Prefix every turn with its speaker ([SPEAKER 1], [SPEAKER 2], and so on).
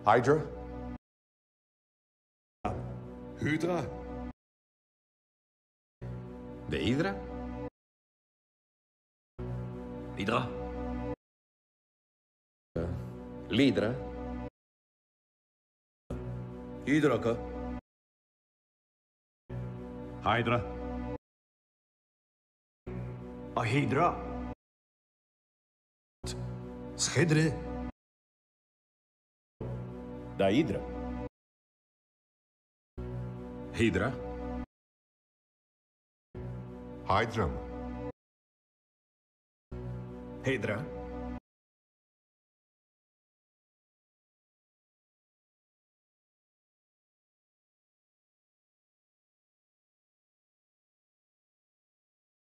[SPEAKER 1] HYDRA?
[SPEAKER 2] HYDRA?
[SPEAKER 3] De HYDRA?
[SPEAKER 4] HYDRA?
[SPEAKER 3] L'HYDRA?
[SPEAKER 4] HYDRA ka?
[SPEAKER 5] HYDRA.
[SPEAKER 4] HYDRA. HYDRA.
[SPEAKER 5] Da HYDRA.
[SPEAKER 3] HYDRA?
[SPEAKER 1] HYDRA.
[SPEAKER 4] HYDRA.